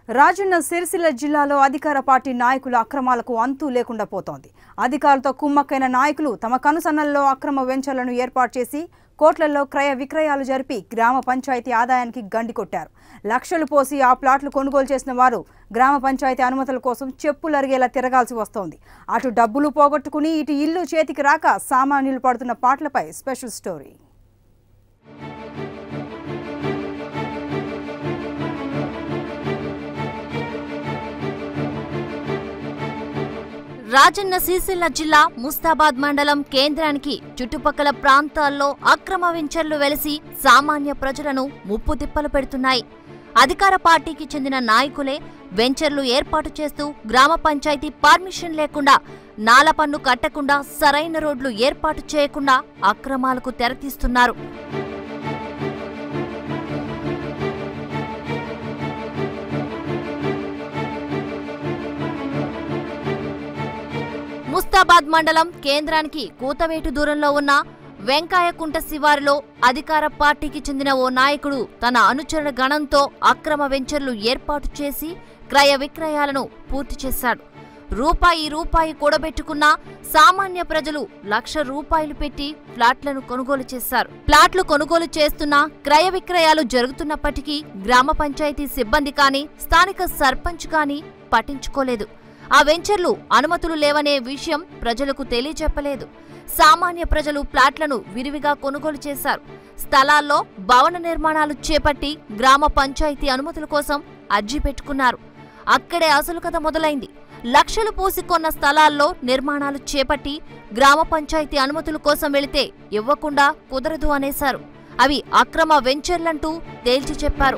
రాజన్న సిరిసిల్ల జిల్లాలో అధికార పార్టీ నాయకుల అక్రమాలకు అంతు లేకుండా పోతోంది. అధికారులతో కుమ్మక్కైన నాయకులు తమ కనుసన్నల్లో అక్రమ వెంచర్లను ఏర్పాటు చేసి కోట్లలో క్రయ విక్రయాలు జరిపి గ్రామ పంచాయతీ ఆదాయానికి గండి కొట్టారు. లక్షలు పోసి ఆ ప్లాట్లు కొనుగోలు చేసిన వారు గ్రామ పంచాయతీ అనుమతుల కోసం చెప్పులరిగేలా తిరగాల్సి వస్తోంది. అటు డబ్బులు పోగొట్టుకుని ఇటు ఇల్లు చేతికి రాక సామాన్యులు పడుతున్న పాటలపై స్పెషల్ స్టోరీ. రాజన్న సిరిసిల్ల జిల్లా ముస్తాబాద్ మండలం కేంద్రానికి చుట్టుపక్కల ప్రాంతాల్లో అక్రమ వెంచర్లు వెలిసి సామాన్య ప్రజలను ముప్పు తిప్పలు పెడుతున్నాయి. అధికార పార్టీకి చెందిన నాయకులే వెంచర్లు ఏర్పాటు చేస్తూ గ్రామ పంచాయతీ పర్మిషన్ లేకుండా, నాల పన్ను కట్టకుండా, సరైన రోడ్లు ఏర్పాటు చేయకుండా అక్రమాలకు తెరతీస్తున్నారు. ముస్తాబాద్ మండలం కేంద్రానికి కూతవేటు దూరంలో ఉన్న వెంకాయకుంట శివారులో అధికార పార్టీకి చెందిన ఓ నాయకుడు తన అనుచరుల గణంతో అక్రమ వెంచర్లు ఏర్పాటు చేసి క్రయ విక్రయాలను పూర్తి చేశాడు. రూపాయి కూడబెట్టుకున్న సామాన్య ప్రజలు ₹1,00,000 పెట్టి ఫ్లాట్లను కొనుగోలు చేశారు. ఫ్లాట్లు కొనుగోలు చేస్తున్న క్రయ విక్రయాలు జరుగుతున్నప్పటికీ గ్రామ పంచాయతీ సిబ్బంది కానీ, స్థానిక సర్పంచ్ కానీ పట్టించుకోలేదు. ఆ వెంచర్లు అనుమతులు లేవనే విషయం ప్రజలకు తెలియజెప్పలేదు. సామాన్య ప్రజలు ప్లాట్లను విరివిగా కొనుగోలు చేశారు. స్థలాల్లో భవన నిర్మాణాలు చేపట్టి గ్రామ పంచాయతీ అనుమతుల కోసం అర్జీ పెట్టుకున్నారు. అక్కడే అసలు కథ మొదలైంది. లక్షలు పోసి కొన్న స్థలాల్లో నిర్మాణాలు చేపట్టి గ్రామ పంచాయతీ అనుమతుల కోసం వెళితే ఇవ్వకుండా కుదరదు అనేశారు. అవి అక్రమ వెంచర్లంటూ తేల్చి చెప్పారు.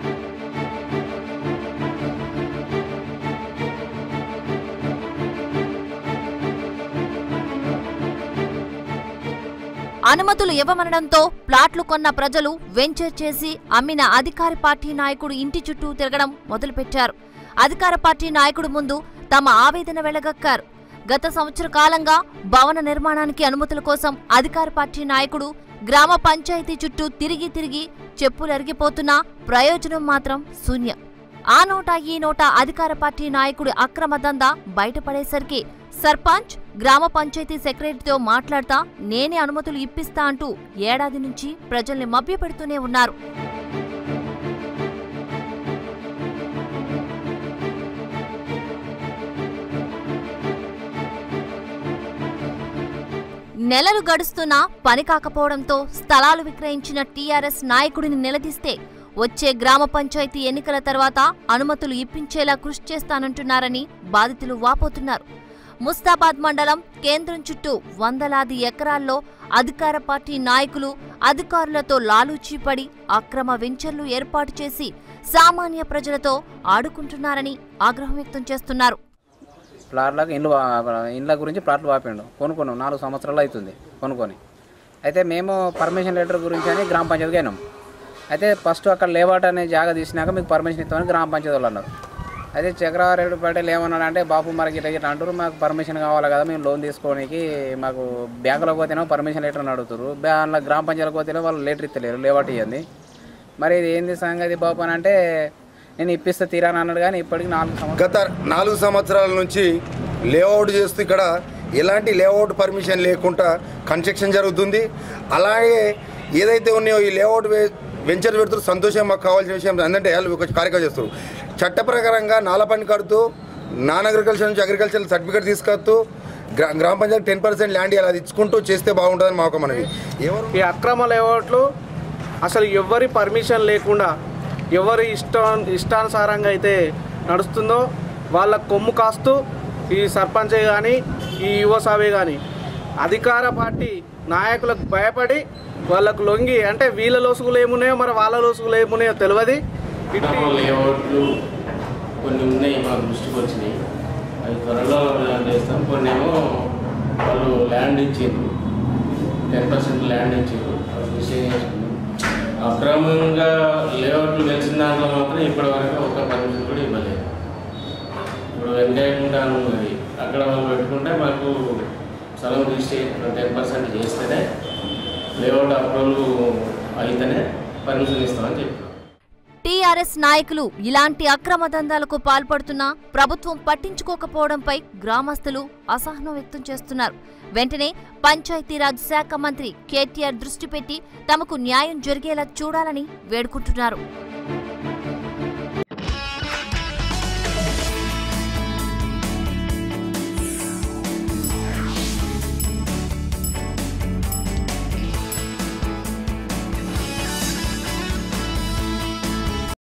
అనుమతులు ఇవ్వమనడంతో ప్లాట్లు కొన్న ప్రజలు వెంచర్ చేసి అమ్మిన అధికార పార్టీ నాయకుడు ఇంటి చుట్టూ తిరగడం మొదలుపెట్టారు. అధికార పార్టీ నాయకుడు ముందు తమ ఆవేదన వెళ్లగక్కారు. గత సంవత్సర కాలంగా భవన నిర్మాణానికి అనుమతుల కోసం అధికార పార్టీ నాయకుడు గ్రామ పంచాయతీ చుట్టూ తిరిగి చెప్పులరిగిపోతున్నా ప్రయోజనం మాత్రం శూన్యం. ఆ నోటా ఈ నోటా అధికార పార్టీ నాయకుడి అక్రమ దందా బయటపడేసరికి సర్పంచ్ గ్రామ పంచాయతీ సెక్రటరీతో మాట్లాడతా నేనే అనుమతులు ఇప్పిస్తా అంటూ ఏడాది నుంచి ప్రజల్ని మభ్యపెడుతూనే ఉన్నారు. నెలలు గడుస్తున్నా పని కాకపోవడంతో స్థలాలు విక్రయించిన టీఆర్ఎస్ నాయకుడిని నిలదీస్తే వచ్చే గ్రామ పంచాయతీ ఎన్నికల తర్వాత అనుమతులు ఇప్పించేలా కృషి చేస్తానంటున్నారని బాధితులు వాపోతున్నారు. ముస్తాబాద్ మండలం కేంద్రం చుట్టూ వందలాది ఎకరాల్లో అధికార పార్టీ నాయకులు అధికారులతో లాలూచీపడి అక్రమ వెంచర్లు ఏర్పాటు చేసి సామాన్య ప్రజలతో ఆడుకుంటున్నారని ఆగ్రహం వ్యక్తం చేస్తున్నారు. ప్లాట్లకు ఇండ్ల గురించి ప్లాట్లు వాపిండు కొనుక్కున్నాం. 4 సంవత్సరాలు అవుతుంది కొనుక్కొని. అయితే మేము పర్మిషన్ లెటర్ గురించి అని గ్రామ పంచాయతీకి అయినాం. అయితే ఫస్ట్ అక్కడ లేవాట్ అనే జాగా తీసినాక మీకు పర్మిషన్ ఇస్తామని గ్రామ పంచాయతీ వాళ్ళు అన్నారు. అయితే చక్రవారెడ్డి పటేల్ ఏమన్నాడంటే, బాబు మనకి ఇట్లా అంటారు, మాకు పర్మిషన్ కావాలి కదా, మేము లోన్ తీసుకోవడానికి మాకు బ్యాంకులోకి పోతేనో పర్మిషన్ లెటర్ అని అడుగుతారు, అందులో గ్రామ పంచాయతీకి పోతేనే వాళ్ళు లెటర్ ఇస్తలేరు, లేవాట్ ఇవ్వండి. మరి ఇది ఏంది సంగతి బాబు అని అంటే, నేను ఇప్పిస్తే తీరాని అన్నాడు. కానీ ఇప్పటికి గత 4 సంవత్సరాల నుంచి లేఅవుట్ చేస్తూ ఇక్కడ ఎలాంటి లేఅవుట్ పర్మిషన్ లేకుండా కన్స్ట్రక్షన్ జరుగుతుంది. అలాగే ఏదైతే ఉన్నాయో ఈ లేఅవుట్ వెంచర్ పెడుతూ సంతోషం. మాకు కావాల్సిన విషయం ఏంటంటే వాళ్ళు ఒక కార్యక్రమం చేస్తారు. చట్ట ప్రకారంగా నాల పని కడుతూ నాన్ అగ్రికల్చర్ నుంచి అగ్రికల్చర్ సర్టిఫికేట్ తీసుకొస్తూ గ్రామ పంచాయతీ 10% ల్యాండ్ అలా ఇచ్చుకుంటూ చేస్తే బాగుంటుందని మాకు మనవి. ఈ అక్రమ లేఅవుట్లు అసలు ఎవరి పర్మిషన్ లేకుండా ఎవరి ఇష్టానుసారంగా అయితే నడుస్తుందో వాళ్ళ కొమ్ము కాస్తూ ఈ సర్పంచ్ కానీ ఈ యువసభే కానీ అధికార పార్టీ నాయకులకు భయపడి వాళ్ళకు లొంగి, అంటే వీళ్ళ లోసుగులు ఏమున్నాయో మరి వాళ్ళ లోసుగులు ఏమున్నాయో తెలియదు. లేఅవుట్లు కొన్ని ఉన్నాయి, మా దృష్టికి వచ్చినాయి. అవి త్వరలో చేస్తాం. కొన్ని ఏమో వాళ్ళు ల్యాండ్ ఇచ్చారు, 10% ల్యాండ్ ఇచ్చారు. అక్రమంగా లేఅవుట్లు తెలిసిన దాంట్లో మాత్రం ఇప్పటివరకు ఒక పర్మిషన్ కూడా ఇవ్వలేదు. ఇప్పుడు వెంకయ్యకుంటాను ఉన్నది, అక్కడ వాళ్ళు పెట్టుకుంటే మాకు స్థలం రిజిస్ట్రీ 10% చేస్తేనే లేఅవుట్ అప్రూవల్ అయితేనే పర్మిషన్ ఇస్తామని చెప్పారు. టీఆర్ఎస్ నాయకులు ఇలాంటి అక్రమ దందాలకు పాల్పడుతున్నా ప్రభుత్వం పట్టించుకోకపోవడంపై గ్రామస్తులు అసహనం వ్యక్తం చేస్తున్నారు. వెంటనే పంచాయతీరాజ్ శాఖ మంత్రి కేటీఆర్ దృష్టి పెట్టి తమకు న్యాయం జరిగేలా చూడాలని వేడుకుంటున్నారు.